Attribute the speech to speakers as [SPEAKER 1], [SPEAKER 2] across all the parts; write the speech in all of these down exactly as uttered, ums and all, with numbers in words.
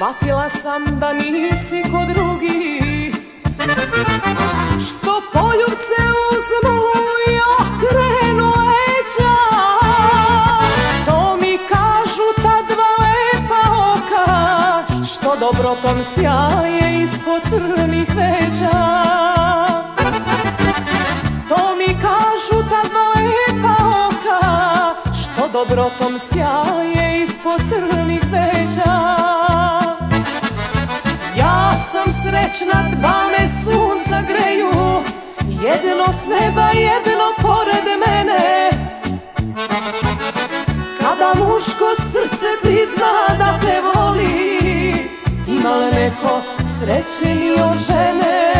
[SPEAKER 1] shvatila sam da nisi ko drugi, što poljubce uzmu i okrenu leđa. To mi kažu ta dva lepa oka, što dobrotom sjaje ispod crnih veća. To mi kažu ta dva lepa oka, što dobrotom sjaje ispod crnih veća. Ja sam srećna, dva me sunca greju, jedno s neba, jedno pored mene. Kada muško srce prizna da te voli, ima li neko srećniji od žene?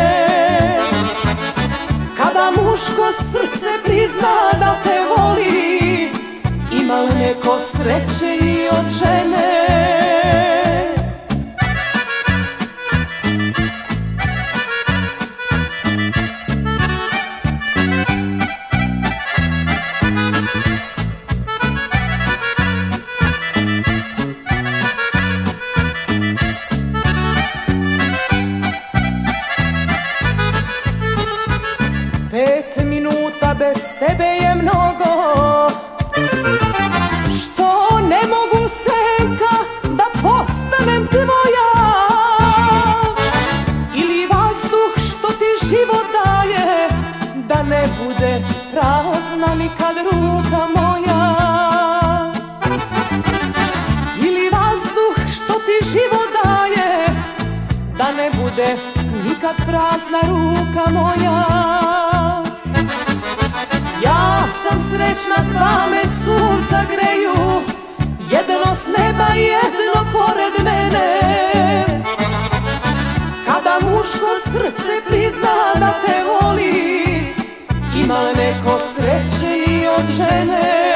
[SPEAKER 1] Kada muško srce prizna da te voli, ima li neko srećniji od žene? Pet minuta bez tebe je mnogo, što ne mogu senka da postanem tvoja. Ili vazduh što ti život daje, da ne bude prazna nikad ruka moja. Ili vazduh što ti život daje, da ne bude nikad prazna ruka moja. Ja sam srećna, dva me sunca greju, jedno s neba, jedno pored mene. Kada muško srce prizna da te voli, ima li neko srećniji od žene?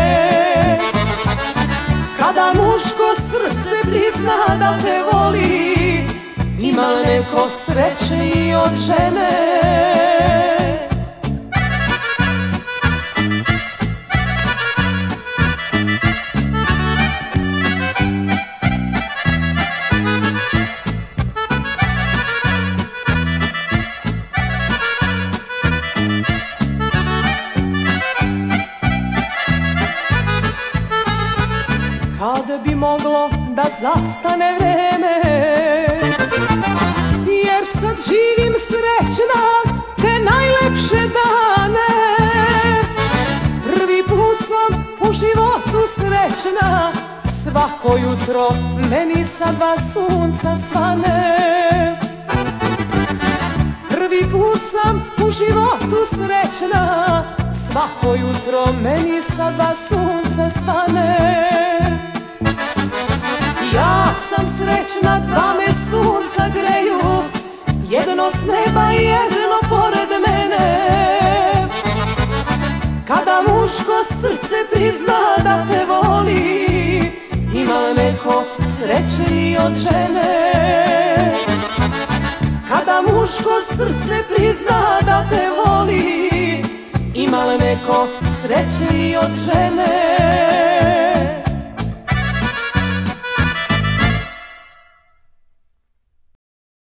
[SPEAKER 1] Kada muško srce prizna da te voli, ima li neko srećniji od žene? Kad bi moglo da zastane vreme, jer sad živim srećna te najlepše dane. Prvi put sam u životu srećna, svako jutro meni sa dva sunca svane. Prvi put sam u životu srećna, svako jutro meni sa dva sunca svane. Ja sam srećna, dva me sunca greju, jedno s neba, jedno pored mene. Kada muško srce prizna da te voli, ima li neko srećniji od žene? Kada muško srce prizna da te voli, ima li neko srećniji od žene?